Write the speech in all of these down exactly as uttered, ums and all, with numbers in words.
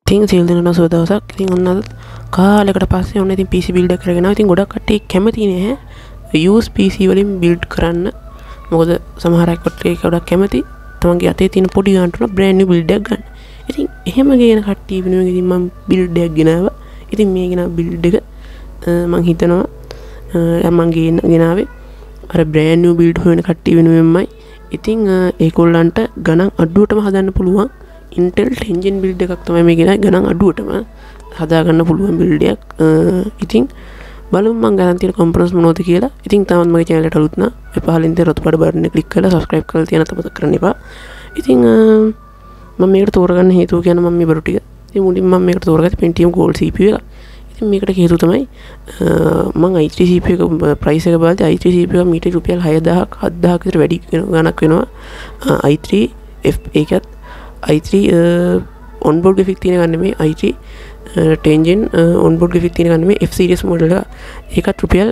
ඉතින් සීල් දෙනවා සුබ දවසක්. ඉතින් ඔන්න අද කාලයකට පස්සේ ඔන්න ඉතින් P C build එක කරගෙන ආවා. ඉතින් ගොඩක් කට්ටිය කැමති නේ use P C වලින් build කරන්න. මොකද සමහර අය කට්ටිය ගොඩක් කැමති තමන්ගේ අතේ තියෙන පොඩි ගානට උන brand new build එකක් ගන්න. ඉතින් එහෙම ගේන කට්ටිය වෙනුවෙන් ඉතින් මම build එකක් ගෙනාවා. ඉතින් මේ ගෙනා build එක මම හිතනවා මම ගෙන ගෙනාවේ අර brand new build හොයන කට්ටිය වෙනුවෙන්මයි. ඉතින් ඒගොල්ලන්ට ගණන් අඩුවටම හදන්න පුළුවන් Intel ten gen build එකක් තමයි මේ ගෙනාවේ. ගණන් අඩුවටම හදා ගන්න පුළුවන් build එකක්. ඉතින් බලමු මම ගණන් තියෙන components මොනවද කියලා. ඉතින් තාමත් මගේ channel එකට අලුත් නම් මේ පහලින් තියෙන රතු පාට බටන් එක click කරලා subscribe කරලා තියන්න අමතක කරන්න එපා. ඉතින් මම මේකට තෝරගන්න හේතුව කියන මම මේ බරු ටික. ඉතින් මුලින් මම මේකට තෝරගත්තේ Pentium Gold C P U එක. ඉතින් මේකට හේතුව තමයි මම i three C P U එක price එක බලද්දී i three C P U එක මීට රුපියල් හය දහසක් හත් දහසක් විතර වැඩි ගණක් වෙනවා. i three F ඒකත් i three onboard graphics තියෙන ගන්න මේ i three ten gen onboard graphics තියෙන ගන්න මේ F series model එක. ඒකත් රුපියල්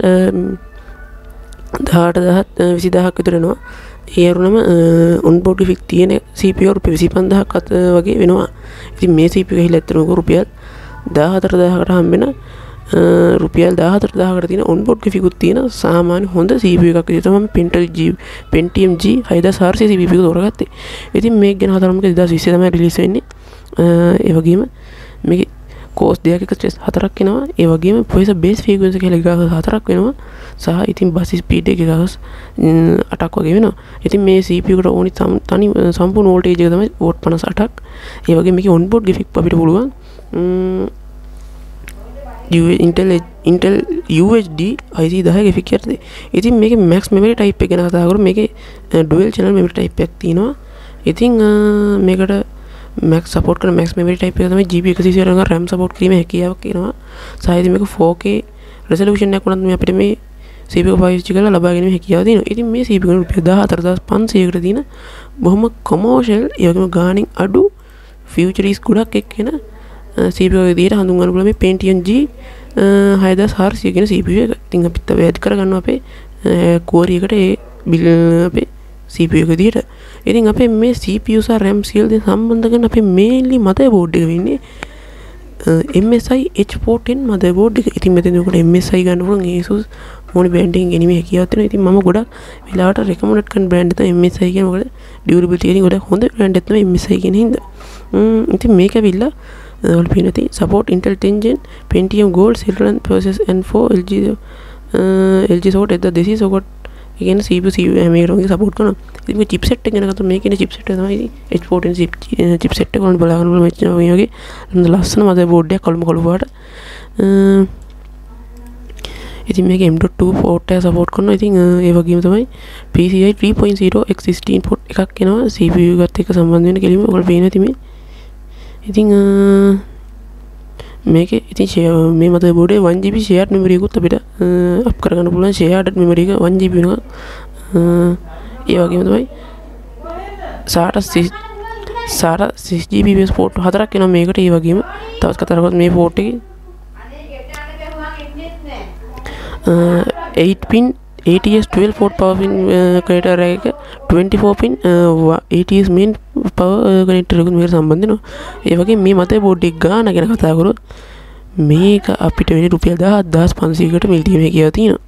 දහඅට දහස් විසි දහසක් විතර වෙනවා. ඒ අරුණම onboard graphics තියෙන C P U රුපියල් විසි පන්දාහක් වගේ වෙනවා. ඉතින් මේ C P U එක හිලා ඇත්තටම රුපියල් දහහතර දහසකට හම්බෙන රුපියල් දහහතර දහසකට තියෙන onboard graphics උත් තියෙන සාමාන්‍ය හොඳ C P U එකක් විදිහට මම Pentium G Pentium G හය දහස් හාරසිය C P U එක තෝරගත්තේ. ඉතින් මේක ගැන හතරමක දෙදාස් විස්සේ තමයි රිලීස් වෙන්නේ. ඒ වගේම මේකේ course දෙකක ස්ට්‍රෙස් හතරක් එනවා. ඒ වගේම processor base frequency කියලා gigahertz හතරක් වෙනවා. සහ ඉතින් bus speed එක gigahertz අටක් වගේ වෙනවා. ඉතින් මේ C P U එකට ඕනි තනි සම්පූර්ණ voltage එක තමයි watt පනස් අටක්. ඒ වගේම මේකේ onboard graphics අපිට පුළුවන් Intel Intel U H D I C ten graphics යටතේ. ඉතින් මේකේ max memory type එක ගැන කතා කරමු. මේකේ dual channel memory type එකක් තියෙනවා. ඉතින් මේකට max support කරන max memory type එක තමයි G B one hundred sixty-four RAM support කිරීමේ හැකියාවක් තියෙනවා. සහ ඉතින් මේක four K resolution එකක් වුණත් මේ අපිට මේ C P U එක පාවිච්චි කරලා ලබා ගැනීම හැකියාව තියෙනවා. ඉතින් මේ C P U එක රුපියල් දහහතර දහස් පන්සීයකට තියෙන බොහොම commercial ඒ වගේම ගාණින් අඩු features ගොඩක් එක්කෙන C P U එක විදිහට හඳුන්වන්න පුළුවන් මේ Pentium G හය දහස් හාරසිය කියන C P U එක. ඉතින් අපිත් තව ඇඩ් කරගන්නවා අපේ core එකට ඒ බිල් අපේ C P U එක විදිහට. ඉතින් අපේ මේ C P U සහ RAM සියලු දේ සම්බන්ධ කරන අපේ mainly motherboard එක වෙන්නේ M S I H four ten motherboard එක. ඉතින් මෙතන උකට M S I ගන්න පුළුවන් asus මොන brand එකකින් ගැනීමේ හැකියාවක් තියෙනවා. ඉතින් මම ගොඩක් වෙලාවට recommended කරන brand එක තමයි M S I කියන. මොකද durability එකෙන් ගොඩක් හොඳ brand එකක් තමයි M S I කියන හින්දා. ඉතින් මේක ඇවිල්ලා ඔයාලා පේන තියෙන support Intel ten gen Pentium Gold Redline process and for L G L G support at this is so got again C P U C P U හැමේකටම support කරනවා. ඉතින් මේ chipset එක ගැන කතා මේකේ chipset එක තමයි H four ten chipset එක වුණ බලාගෙන බලමු මෙච්චර වගේ ලස්සන motherboard එකක් කළුම කළු පාට. ඉතින් මේක M dot two port එක support කරනවා. ඉතින් ඒ වගේම තමයි P C I three point zero by sixteen port එකක් එනවා C P U එකත් එක්ක සම්බන්ධ වෙන කෙලිම ඔයගොල්ලෝ පේනවා ඉතින් මේ. ඉතින් මේකේ ඉතින් මේ motherboard එකේ one G B shared memory එකකුත් අපිට අප් කරගන්න පුළුවන්. shared memory එක one G B වෙනවා. ඒ වගේම තමයි SATA SATA six G B base port හතරක් එනවා මේකට. ඒ වගේම තවත් කතා කරගත්තොත් මේ port එකේ eight pin A T S twelve port power pin connector එක twenty-four pin A T S main power connector එකත් මේකට සම්බන්ධ වෙනවා. ඒ වගේ මේ motherboard එක ගාන ගැන කතා කරොත් මේක අපිට වෙන්නේ රුපියල් දහස් පන්සීයකට මිල් දීමේ කියලා තියෙනවා.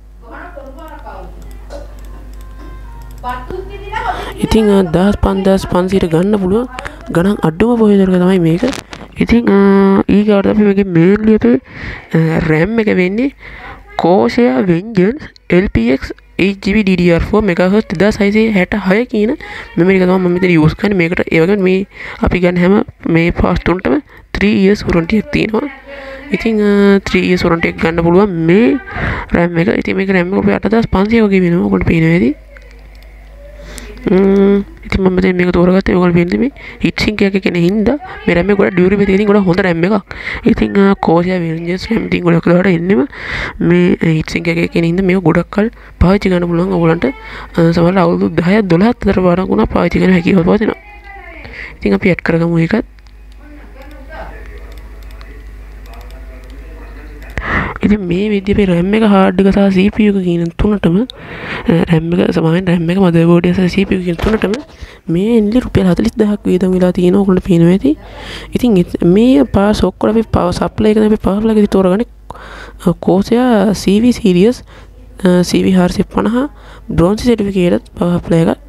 ඉතින් දහස් පන්දාස් පන්සීයට ගන්න පුළුවන් ගණන් අඩුම processor එක තමයි මේක. ඉතින් ඊගාට අපි මේකේ mainly අපේ RAM එක වෙන්නේ Corsair Vengeance L P X eight G B D D R four megahertz දෙදාස් හයසිය හැටහය කියන මෙමරි එක තමයි මම මෙතන use කරන්නේ මේකට. ඒ වගේම මේ අපි ගන්න හැම මේ පාස් තුනටම three years warranty එකක් තියෙනවා. ඉතින් three years warranty එක ගන්න පුළුවන් මේ RAM එක. ඉතින් මේක RAM එක අපේ අට දහස් පන්සීය වගේ වෙනවා. ඔයගොල්ලෝ පේනවා ඇති. ම්ම් ඉතින් මම දැන් මේක තෝරගත්තේ ඔයගොල්ලෝ පේන්නේ මේ heat sink එකක කෙනෙක් හින්දා මේ RAM එක ගොඩක් durability එකකින් ගොඩක් හොඳ RAM එකක්. ඉතින් Corsair Vengeance RAM ඉතින් ගොඩක් දාට එන්නෙම මේ heat sink එකක කෙනෙක් හින්දා මේක ගොඩක් කල් පාවිච්චි කරන්න පුළුවන් ඔයගොල්ලන්ට. සමහරවිට අවුරුදු දහයක් දොළහක් අතර පාරක් වුණා පාවිච්චි කරන්න හැකියාව පවතිනවා. ඉතින් අපි ඇඩ් කරගමු ඒකත්. ඉතින් මේ විදිහේ RAM එක hard එක සහ C P U එක කියන තුනටම RAM එක සමාන RAM එක motherboard එක සහ C P U කියන තුනටම මේ එන්ලි රුපියල් හතළිස් දහසක් වියදම් වෙලා තියෙනවා. ඔයගොල්ලෝ පේනවා ඇති. ඉතින් මේ පාස් ඔක්කොම අපි power supply එකෙන් අපි power supply එක තෝරගන්නේ Corsair C V series C V four fifty bronze certificate power supply එක.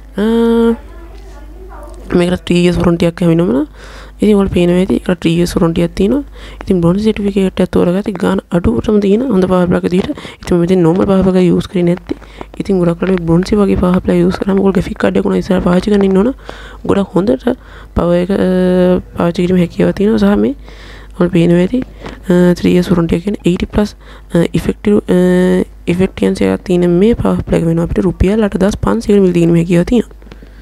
මේකට three years warranty එකක් හැමිනුමන. ඉතින් ඔයාලා පේනවා ඇති ඒකට three years warranty එකක් තියෙනවා. ඉතින් bronze certificate එක තෝරගත්තේ ගාන අඩුවටම තියෙන හොඳ power supply එකක් විදිහට. ඉතින් මම ඉතින් normal power supply එක use කරේ නැත්තේ. ඉතින් ගොඩක් වෙලාවට bronze වගේ power supply use කරාම ඔයගොල්ලෝ graphic card එක උනා ඉස්සරහ පාවිච්චි කරන්න ඉන්න ඕන. ගොඩක් හොඳට power එක පාවිච්චි කිරීමේ හැකියාව තියෙනවා. සහ මේ ඔයාලා පේනවා ඇති three years warranty එක කියන්නේ eighty plus effective effectiveness එකක් තියෙන මේ power supply එක වෙනවා අපිට රුපියල් අට හදාස් පන්සියයකට මිල දීමේ හැකියාව තියෙනවා.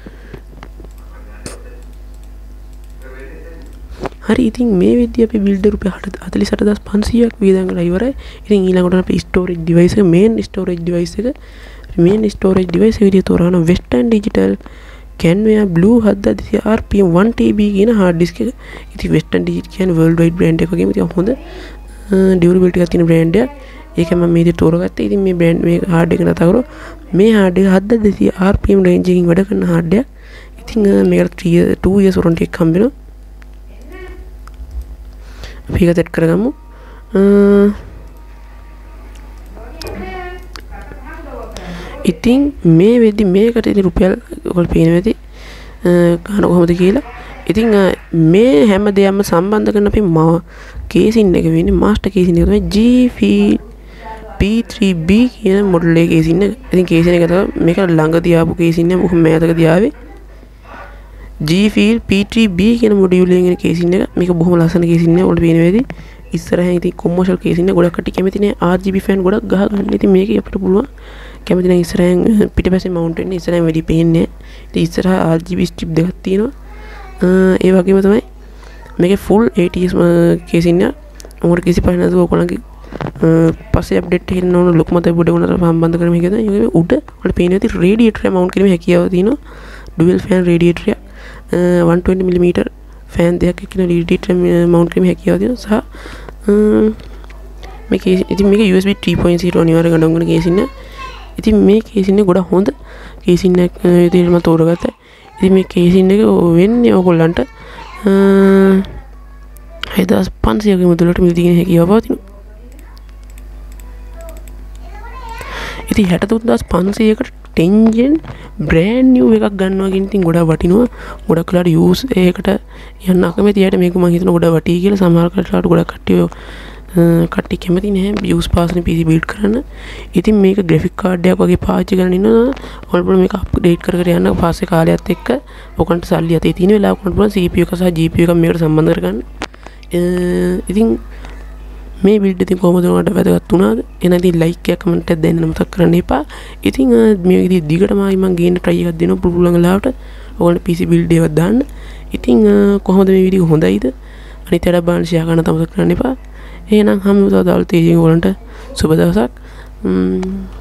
හරි ඉතින් මේ විදිහ අපි build රුපියල් හතළිස් අට හදාස් පන්සියයක් වියදම් කරලා ඉවරයි. ඉතින් ඊළඟට අපි storage device එක main storage device එක main storage device එක විදිහ තෝරන Western Digital Canva Blue seven hundred R P M one T B කියන hard disk එක. ඉතින් Western Digital කියන්නේ worldwide brand එකක් වගේම ඉතින් හොඳ durability එකක් තියෙන brand එකක්. ඒක මම මේ විදිහට තෝරගත්තා. ඉතින් මේ brand මේ hard එක නතර කරෝ මේ hard එක seven hundred R P M range එකකින් වැඩ කරන hard එකක්. ඉතින් මේකට two years warranty එකක් හම්බ වෙනවා. අපි ඒක set කරගමු. ඉතින් මේ වෙද්දි මේකට ඉතින් රුපියල් ඔයගොල්ලෝ පේනවා ඇති ගන්න කොහොමද කියලා. ඉතින් මේ හැම දෙයක්ම සම්බන්ධ කරන අපි කේසින් එක වෙන්නේ මාස්ටර් කේසින් එක තමයි G P three B කියන මොඩල් එකේ කේසින් එක. ඉතින් කේසින් එක තමයි මේක ළඟදී ආපු කේසින් එක. මොකද මෑතකදී ආවේ G P three B කියන මොඩියුල් එකේ කේසින් එක. මේක බොහොම ලස්සන කේසින් එකක්. ඔයාලට පේනවා ඇති. ඉස්සරහින් ඉතින් කොමර්ෂල් කේසින් එක ගොඩක් කටි කැමති නේ R G B fan ගොඩක් ගහ ගන්න. ඉතින් මේක අපිට පුළුවන් කැමති නම් ඉස්සරහින් පිටිපස්සේ මවුන්ට් වෙන්නේ ඉස්සරහින් වැඩි පේන්නේ නැහැ. ඉතින් ඉස්සරහ R G B strip දෙකක් තියෙනවා. ඒ වගේම තමයි මේකේ full A T S casing එක. මොකට කිසි ප්‍රශ්නයක් නැතුව ඔයගොල්ලන්ගේ පස්සේ අප්ඩේට් එකකින් ඕන ලොකු motherboard එකකට සම්බන්ධ කරගෙන මේක තමයි. ඒ උඩ ඔයාලට පේනවා ඇති radiator එක mount කිරීමේ හැකියාව තියෙනවා. dual fan radiator එක one twenty millimeter fan දෙකක් එක්කන radiator mount කිරීමේ හැකියාව තියෙනවා. සහ මේක ඉතින් මේක U S B three point zero අනිවාර්ය ගණන් ගන්න කේසින් එක. ඉතින් මේ කේසින් එක ගොඩක් හොඳ කේසින් එකක් විදිහට මම තෝරගත්තා. ඉතින් මේ කේසින් එක වෙන්නේ ඔයගොල්ලන්ට හය හදාස් පන්සියයක මුදලට මිල දීගෙන හැකියාව පවතිනවා. ඉතින් හැට තුන් හදාස් පන්සියයකට ten gen brand new එකක් ගන්නවා කියන ඉතින් ගොඩක් වටිනවා. ගොඩක් වෙලාට use එකකට යන්න අකමැති අයට මේක මම හිතනවා ගොඩක් වටී කියලා. සමහර කටලාට ගොඩක් කට්ටිය කට්ටිය කැමති නැහැ use පාස්නේ P C build කරන්න. ඉතින් මේක graphic card එකක් වගේ පාවිච්චි කරගෙන ඉන්නවා. ඔයාලට මේක update කර කර යන්න පස්සේ කාලයත් එක්ක ඔයගොල්ලන්ට සල්ලි අතේ තියෙන වෙලාවක ඔයාලට පුළුවන් C P U එක සහ G P U එක මේකට සම්බන්ධ කරගන්න. ඉතින් මේ build ඉතින් කොහොමද ඔයාලට වැදගත් වුණාද? එහෙනම් ඉතින් like එකක් comment එකක් දෙන්න මතක් කරන්න එපා. ඉතින් මේ විදිහට දිගටම ආයි මම ගේන්න try එකක් දෙනවා පුළුවන් වෙලාවට ඔයාලට P C build එකක් දාන්න. ඉතින් කොහොමද මේ වීඩියෝ හොඳයිද? අනිත් අයට බලන්න share කරන්න තමතක් කරන්න එපා. එහෙනම් හැමෝටම දවල් තේජින් වලට සුබ දවසක්.